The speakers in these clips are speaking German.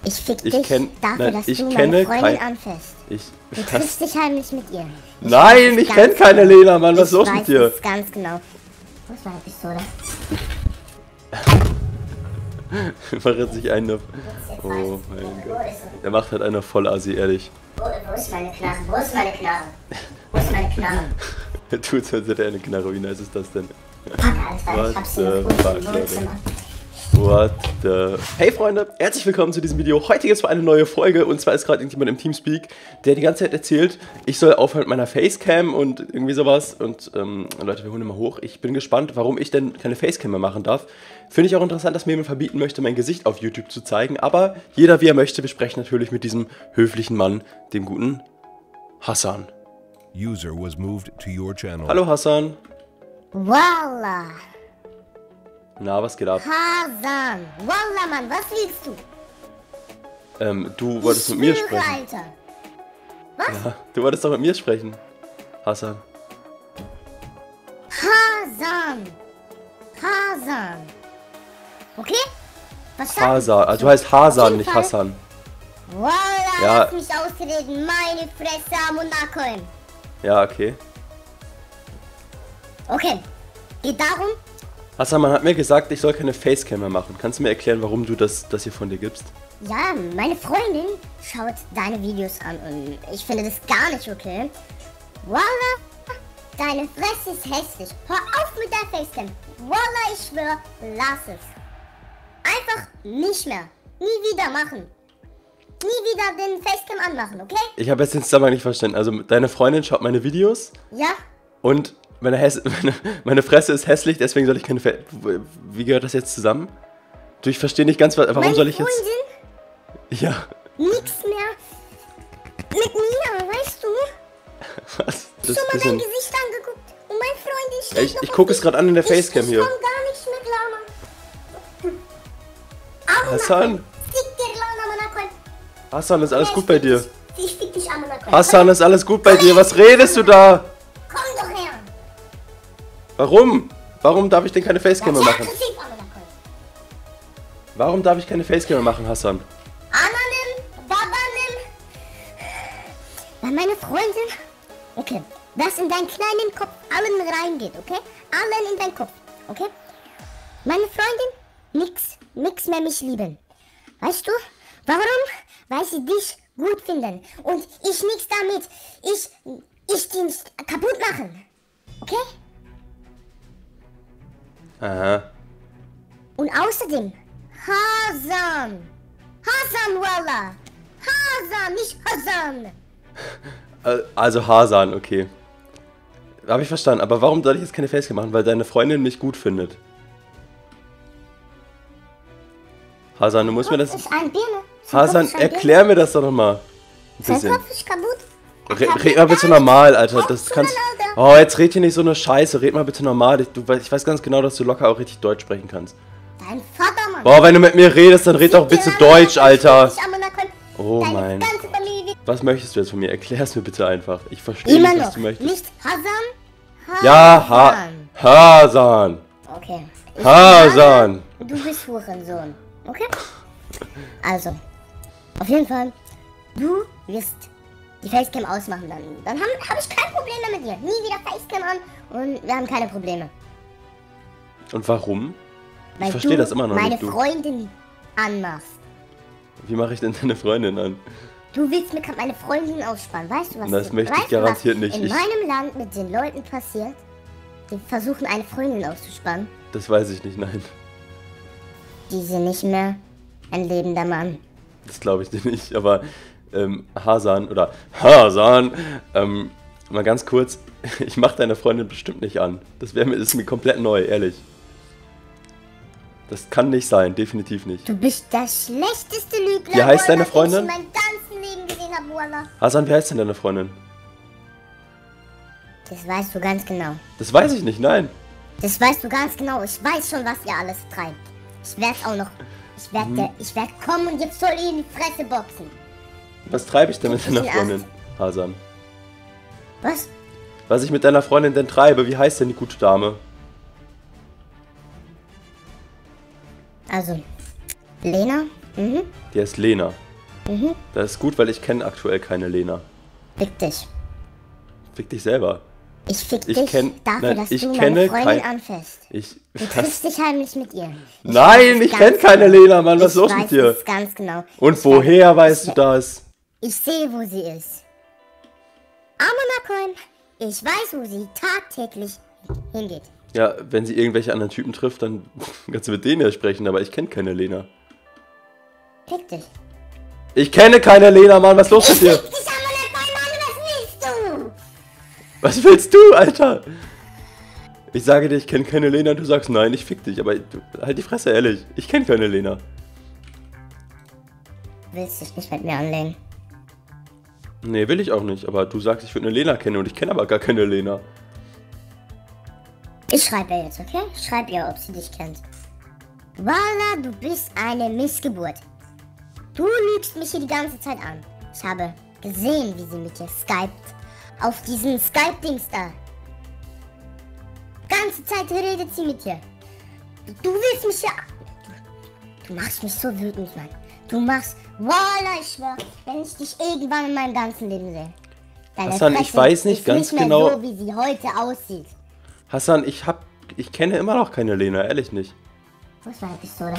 Ich fick Ich dich kenn- dafür, nein, dass ich du kenne meine Freundin kein- anfasst. Du Was? triffst dich heimlich mit ihr. Nein, ich kenne keine Lena, Mann. Was ist los mit dir? Ich weiß es ganz genau. Wo ist meine Pistole? Verrät sich einen auf. Oh mein Gott. Er macht halt einer voll assi, ehrlich. Wo ist meine Knarre? Wo ist meine Knarre? Wo ist meine Knarre? Er tut so, als hätte er eine Knarre. Wie nice ist das denn? Pack, Alter, ich hab sie noch gut im Wohnzimmer. What the... Hey Freunde, herzlich willkommen zu diesem Video. Heute gibt es eine neue Folge und zwar ist gerade irgendjemand im Teamspeak, der die ganze Zeit erzählt, ich soll aufhören mit meiner Facecam und irgendwie sowas. Und Leute, wir holen immer hoch. Ich bin gespannt, warum ich denn keine Facecam mehr machen darf. Finde ich auch interessant, dass mir jemand verbieten möchte, mein Gesicht auf YouTube zu zeigen. Aber jeder wie er möchte. Wir sprechen natürlich mit diesem höflichen Mann, dem guten Hassan. User was moved to your channel. Hallo Hassan. Wallah. Na, was geht ab? Hasan. Wallah, Mann, was willst du? Du wolltest mit mir schwöre, sprechen. Alter. Was? Ja, du wolltest doch mit mir sprechen, Hassan. Hasan. Hasan. Okay? Verstanden? Hasan, also du heißt Hasan, Auf jeden nicht Fall. Hassan. Wallah, Ja. lass mich ausreden. Meine Fresse am Nacken. Ja, okay. Okay. Geht darum, Hassan, man hat mir gesagt, ich soll keine Facecam mehr machen. Kannst du mir erklären, warum du das hier von dir gibst? ja, meine Freundin schaut deine Videos an und ich finde das gar nicht okay. Wallah, deine Fresse ist hässlich. Hör auf mit der Facecam. Wallah, ich schwör, lass es. Einfach nicht mehr. Nie wieder machen. Nie wieder den Facecam anmachen, okay? Ich habe jetzt den Zusammenhang nicht verstanden. Also deine Freundin schaut meine Videos Ja? und meine Fresse ist hässlich, deswegen soll ich keine Wie gehört das jetzt zusammen? Du, ich verstehe nicht ganz, warum Meine soll ich jetzt... Freundin, Ja, nix mehr mit mir, weißt du? was? Das Schon ist mal dein bisschen... Gesicht angeguckt und mein Freundin steht Ich noch gucke auf es gerade an in der Facecam Ich hier. komm gar nicht mehr klar, Mann. Hassan, Fick dir, Lana, Mann. Hassan, ist alles gut bei dir? Ich fick dich an, Mann. Hassan, ist alles gut bei dir? Was redest du da? Komm doch her. Warum? Warum darf ich denn keine Facecam mehr machen? Fick an, Mann. Warum darf ich keine Facecam mehr machen, Hassan? Ananim, Babanim. Weil meine Freundin, okay, das in deinen kleinen Kopf allen reingeht, okay? Allen in deinen Kopf, okay? Meine Freundin, nix mehr mich lieben. Weißt du? Warum? Weil sie dich gut finden. Und ich nix damit. Ich die nicht kaputt machen. Okay? Aha. Und außerdem, Hasan. Hasan, Wallah. Hasan, nicht Hasan. Also Hasan, okay. Habe ich verstanden, aber warum soll ich jetzt keine Facecam machen? Weil deine Freundin mich gut findet. Hasan, du musst mir das... Das ist ein Birne. Hasan, erklär mir das doch nochmal. Ein Sein bisschen. Kopf ist kaputt. Red mal bitte normal, Alter. Das Kopf kannst... zueinander. Oh, jetzt red hier nicht so eine Scheiße. Red mal bitte normal. Ich weiß ganz genau, dass du locker auch richtig Deutsch sprechen kannst. Dein Vater, Mann. Boah, wenn du mit mir redest, dann red doch bitte Deutsch, Alter. Oh Deine mein... ganze Familie wird Was möchtest du jetzt von mir? Erklär es mir bitte einfach. Ich verstehe immer nicht, was noch. du möchtest. Nicht Hasan? Ja, Hasan. Okay. Hasan. Du bist Hurensohn. Okay? Also, auf jeden Fall, du wirst die Facecam ausmachen dann. Dann hab ich kein Problem mehr mit dir. Nie wieder Facecam an und wir haben keine Probleme. Und warum? Weil Ich verstehe du das immer noch meine nicht. Du. Freundin anmachst. Wie mache ich denn deine Freundin an? Du willst mir gerade meine Freundin ausspannen. Weißt du was? Das möchte ich weißt du, garantiert was nicht. in Ich- meinem Land mit den Leuten passiert, die versuchen eine Freundin auszuspannen. Das weiß ich nicht, nein. Die sind nicht mehr ein lebender Mann. Das glaube ich dir nicht. Aber Hasan oder Hasan, mal ganz kurz, ich mache deine Freundin bestimmt nicht an. Das ist mir komplett neu, ehrlich. Das kann nicht sein, definitiv nicht. Du bist der schlechteste Lügner, Wie heißt deine den Freundin? ich in meinem ganzen Leben gesehen habe, Wallah. Hasan, wie heißt denn deine Freundin? Das weißt du ganz genau. Das weiß ich nicht, nein. Das weißt du ganz genau. Ich weiß schon, was ihr alles treibt. Ich werde auch noch... Ich werd kommen und jetzt soll ihr in die Fresse boxen. Was treibe ich denn mit Ich deiner bin Freundin, Hasan? Was? Was ich mit deiner Freundin denn treibe, wie heißt denn die gute Dame? Also, Lena Die heißt Lena. Mhm. Das ist gut, weil ich kenne aktuell keine Lena. Fick dich. Fick dich selber. Ich fick Ich dich kenn- dafür, nein, dass ich du kenne meine Freundin kein- anfährst. Du Was? triffst dich heimlich mit ihr. Nein, weiß ich es kenne ganz keine genau. Lena, Mann. Was ist los Ich mit weiß dir? es ganz genau. Und Ich woher weiß- weißt du ich- das? Ich sehe, wo sie ist. Amonacoin, ich weiß, wo sie tagtäglich hingeht. Ja, wenn sie irgendwelche anderen Typen trifft, dann kannst du mit denen ja sprechen, aber ich kenne keine Lena. Fick dich. Ich kenne keine Lena, Mann. Was ist los mit dir? Fick dich, Amonacoin, Mann, was willst du? Was willst du, Alter? Ich sage dir, ich kenne keine Lena und du sagst, nein, ich fick dich. Aber halt die Fresse, ehrlich. Ich kenne keine Lena. Willst dich nicht mit mir anlegen? Nee, will ich auch nicht. Aber du sagst, ich würde eine Lena kennen und ich kenne aber gar keine Lena. Ich schreibe ihr jetzt, okay? Ich schreibe ihr, ob sie dich kennt. Voila, du bist eine Missgeburt. Du lügst mich hier die ganze Zeit an. Ich habe gesehen, wie sie mit dir skypt. Auf diesen Skype-Dings da. Ganze Zeit redet sie mit dir. Du willst mich ja... Du machst mich so wütend, Mann. Du machst... Voila, ich schwör, wenn ich dich irgendwann in meinem ganzen Leben sehe. Deine Hassan, ich Fresse weiß nicht ist ganz mehr genau- so, wie sie heute aussieht. Hassan, ich kenne immer noch keine Lena, ehrlich nicht. Wo ist meine Pistole?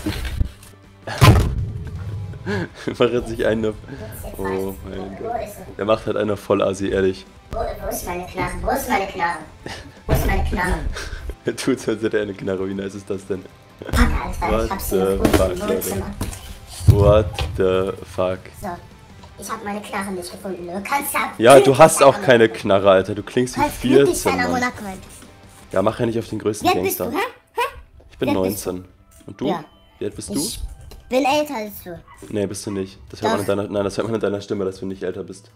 Macht jetzt sich eine... Oh mein Gott. Der macht halt einer voll assi, ehrlich. Wo ist meine Knarre? Wo ist meine Knarre? Wo ist meine Knarre? Er tut so, als hätte er eine Knarre. Wie nice ist das denn? Pack, Alter, ich hab sie What the gefunden fuck, im Leute? Wohnzimmer. What the fuck? So, ich hab meine Knarre nicht gefunden. Du kannst Ja, du hast auch keine Knarre, Alter. Du klingst wie Kannst glücklich 14, sein, Mann. Amonacoin. Ja, mach ja nicht auf den größten Wie alt bist du, Gangster. hä? Ich bin Wie alt bist 19. Und du? Ja. Wie alt bist du? Ich bin älter als du. Nee, bist du nicht. Das hört man in Doch. deiner, nein, das hört man in deiner Stimme, dass du nicht älter bist.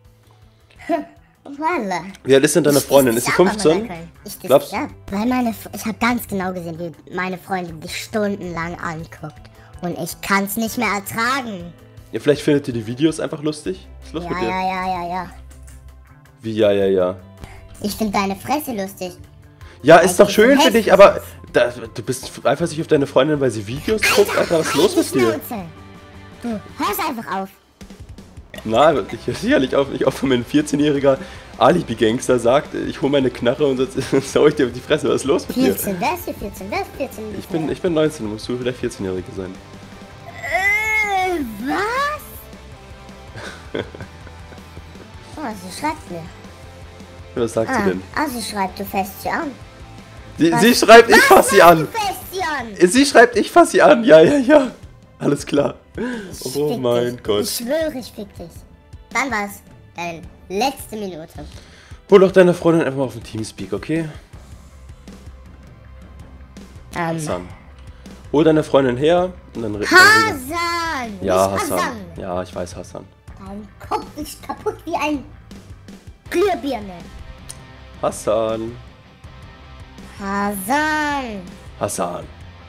Voila. Wie alt ist denn deine Freundin? Ich Ist sie dich ab, 15? Amonacoin. Ich dich Glaubst- ab. Weil ich habe ganz genau gesehen, wie meine Freundin dich stundenlang anguckt. Und ich kann's nicht mehr ertragen. Ja, vielleicht findet ihr die Videos einfach lustig. Was ist los Ja, mit dir? ja. Wie, ja. Ich finde deine Fresse lustig. Ja, ist doch schön für hässlich dich, aber du bist eifersüchtig auf deine Freundin, weil sie Videos guckt. Alter, was ist los mit dir? Schnauze. Du, hörst einfach auf. Na, ich höre sicherlich auf, nicht auf, wenn ein 14-jähriger Alibi-Gangster sagt, ich hole meine Knarre und sonst hau ich dir auf die Fresse. Was ist los mit dir? 14, wer ist hier 14? Wer ist 14? Ich bin 19, musst du vielleicht 14-Jährige sein. Was? Oh, sie schreibt mir. Was sagt sie denn? Sie schreibt, du fährst sie an. Sie schreibt, ich fass sie an. Du fährst sie an. Sie schreibt, ich fass sie an. Ja. Alles klar. Ich Oh fick mein dich. Gott. Ich schwöre, ich fick dich. Dann war's deine letzte Minute. Hol doch deine Freundin einfach mal auf den Teamspeak, okay? Hassan. Hol deine Freundin her und dann Hassan! Ja, nicht Hassan. Ja, ich weiß Hassan. Dein Kopf ist kaputt wie ein Glühbirne. Hassan. Hassan! Hassan.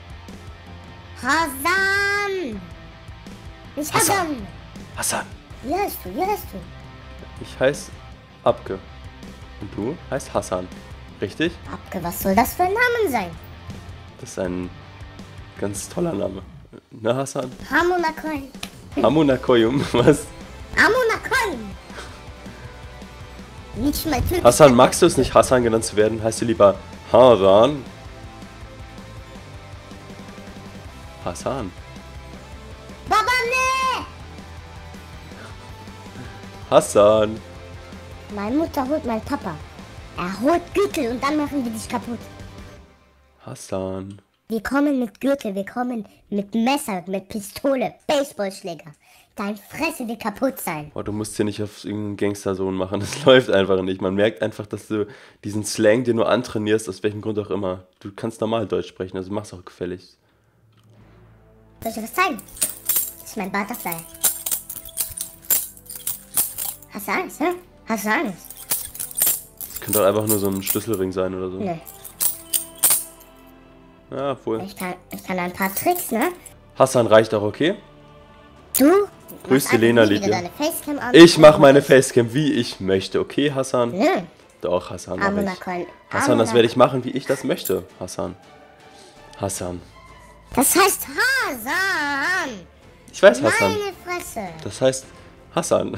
Hassan! Nicht Hassan. Hassan! Hassan. Wie heißt du? Wie heißt du? Ich heiße Abke. Und du heißt Hassan. Richtig? Abke, was soll das für ein Name sein? Das ist ein ganz toller Name. Ne, Hassan? Hamonacoin. Amonakoyum, was? Amonacoin! Nicht mal türkisch. Hassan, magst du es nicht, Hassan genannt zu werden? Heißt du lieber Haran? Hassan. Baba, nee! Hassan. Meine Mutter holt meinen Papa. Er holt Gürtel und dann machen wir dich kaputt. Hassan. Wir kommen mit Gürtel, wir kommen mit Messer, mit Pistole, Baseballschläger. Dein Fresse wird kaputt sein. Boah, du musst hier nicht auf irgendeinen Gangstersohn machen. Das läuft einfach nicht. Man merkt einfach, dass du diesen Slang dir nur antrainierst, aus welchem Grund auch immer. Du kannst normal Deutsch sprechen, also mach's auch gefälligst. Soll ich dir was zeigen? Das ist mein Butterfly. Hast du Angst, hä? Hast du Angst? Das könnte auch einfach nur so ein Schlüsselring sein oder so. Nö. Ja, wohl. Ich kann ein paar Tricks, ne? Hassan reicht auch, okay? Du Grüß machst die Lena, einfach nie wieder Lydia. deine Facecam an. Ich mach meine Facecam, wie ich möchte, okay, Hassan? Nö. Doch, Hassan, mach ich. Amonacoin. Hassan, das werde ich machen, wie ich das möchte, Hassan. Hassan. Das heißt Hasan. Ich weiß Hassan. Meine Fresse. Das heißt Hassan.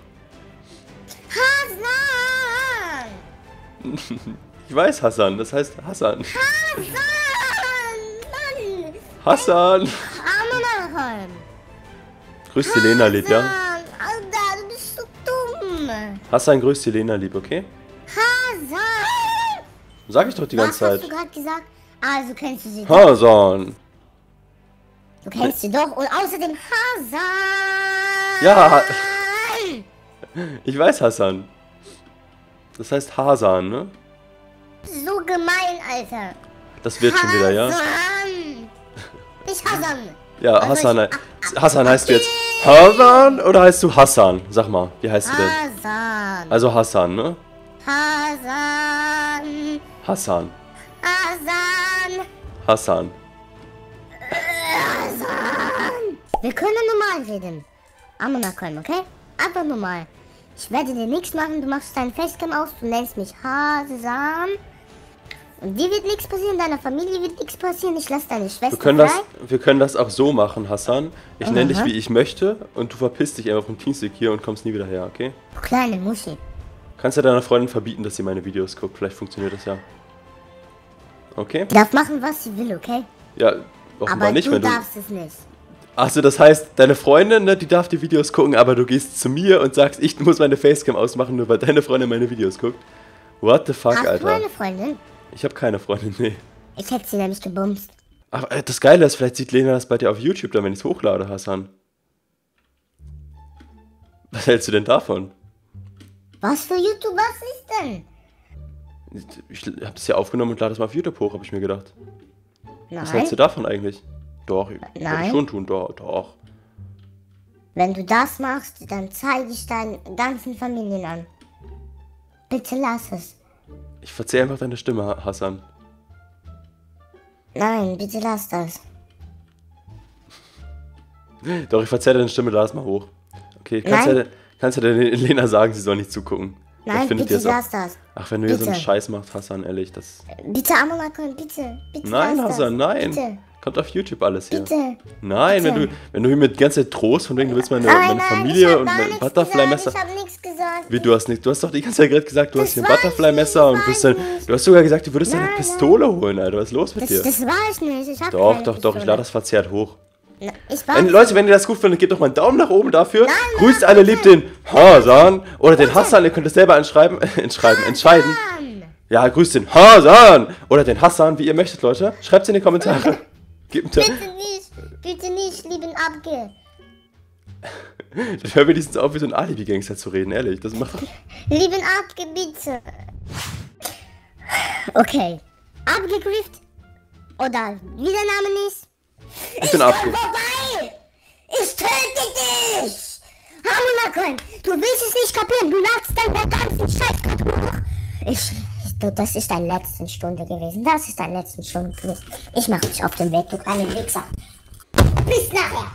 Hassan. Ich weiß Hassan, das heißt Hassan. Hassan. Mann. Hassan. Armenachheim. Grüß die Lena lieb, ja? Alter, du bist so dumm. Hassan grüßt die Lena lieb, okay? Hassan. Sag ich doch die ganze Was hast Zeit. du gerade gesagt? Also kennst du sie doch. Hassan. Du kennst sie doch. Und außerdem Hassan. Ja. Ich weiß Hassan. Das heißt Hasan, ne? So gemein, Alter. Das wird schon wieder, ja? Hassan. Nicht Hassan. Ja, Also Hassan. Hassan heißt du jetzt Hassan oder heißt du Hassan? Sag mal, wie heißt du denn? Hassan. Also Hassan, ne? Hassan. Hassan. Hassan. Hassan. Wir können normal reden. Amonakon, okay? Einfach normal. Ich werde dir nichts machen, du machst deinen Facecam aus, du nennst mich Hassan. Und dir wird nichts passieren, deiner Familie wird nichts passieren, ich lasse deine Schwester Wir können das auch so machen, Hassan. Ich nenne dich, wie ich möchte und du verpisst dich einfach vom Teamstick hier und kommst nie wieder her, okay? Du kleine Muschi. Kannst ja deiner Freundin verbieten, dass sie meine Videos guckt. Vielleicht funktioniert das ja. Okay? Die darf machen, was sie will, okay? Ja, offenbar Aber nicht, du wenn du... darfst es nicht. Achso, das heißt, deine Freundin, ne, die darf die Videos gucken, aber du gehst zu mir und sagst, ich muss meine Facecam ausmachen, nur weil deine Freundin meine Videos guckt. What the fuck, Hast Alter? du eine Freundin? Ich habe keine Freundin, nee. Ich hätte sie nämlich gebumst. Aber das Geile ist, vielleicht sieht Lena das bei dir auf YouTube dann, wenn ich es hochlade, Hassan. Was hältst du denn davon? Was für YouTube, was ist denn? Ich habe es ja aufgenommen und lade es mal auf YouTube hoch, habe ich mir gedacht. Was hältst du Nein. davon eigentlich? Doch, würde ich Nein. schon tun, doch. Wenn du das machst, dann zeige ich deinen ganzen Familien an. Bitte lass es. Ich verzeih einfach deine Stimme, Hassan. Nein, bitte lass das. Doch, ich verzeih deine Stimme, lade es mal hoch. Okay, Nein. kannst du der Lena sagen, sie soll nicht zugucken. Nein, findet bitte ihr es auch- lass das. Ach, wenn du hier so einen Bitte. Scheiß machst, Hassan, ehrlich, das... Bitte, Amonakon, bitte. Bitte Nein, lass Hassan, das. nein. Bitte, Kommt auf YouTube alles hier. bitte. Nein, Bitte. wenn du hier mit ganze Zeit Trost von wegen, du willst meine Nein, Familie ich hab und gar mein nichts Butterfly-Messer... gesagt, Ich hab nichts gesagt. Wie, du hast doch die ganze Zeit gerade gesagt, du Das hast hier ein weiß ich Butterfly-Messer nicht, und bist weiß dann... nicht. Du hast sogar gesagt, du würdest Nein, eine nein. Pistole holen, Alter. Was ist los mit dir? Das war ich nicht. Ich hab Doch, keine ich Pistole. lade das verzerrt hoch. Na, ich war Leute, wenn ihr das gut findet, gebt doch mal einen Daumen nach oben dafür. Nein, Grüßt nein, alle bitte. lieb den Hassan oder den Hassan, ihr könnt es selber entscheiden. Hassan. Ja, grüßt den Hassan oder den Hassan, wie ihr möchtet, Leute. Schreibt es in die Kommentare. Gebt einen Bitte nicht, lieben Abge. Dann hör wenigstens auf, wie so ein Alibi-Gangster zu reden, ehrlich. Das macht doch... Lieben Abge, bitte. Okay. Abgegrift? Oder wie der Name ist? Ich bin abge... Vorbei! Ich töte dich! Hamunakon, du willst es nicht kapieren. Du ladst deinen ganzen Scheiß gerade hoch. Das ist deine letzte Stunde gewesen. Das ist deine letzte Stunde gewesen. Ich mach dich auf den Weg, du kleinen Wichser. Bis nachher.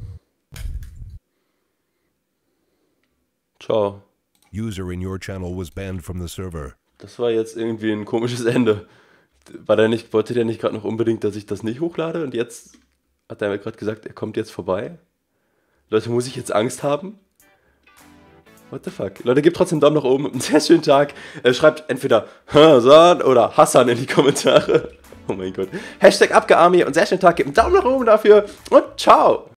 Ciao. User in your channel was banned from the server. Das war jetzt irgendwie ein komisches Ende. Wollte der nicht gerade noch unbedingt, dass ich das nicht hochlade? Und jetzt hat er mir gerade gesagt, er kommt jetzt vorbei. Leute, muss ich jetzt Angst haben? What the fuck? Leute, gebt trotzdem einen Daumen nach oben. Einen sehr schönen Tag. Schreibt entweder Hassan oder Hassan in die Kommentare. Oh mein Gott. Hashtag Abgearmy und sehr schönen Tag. Gebt einen Daumen nach oben dafür. Und ciao.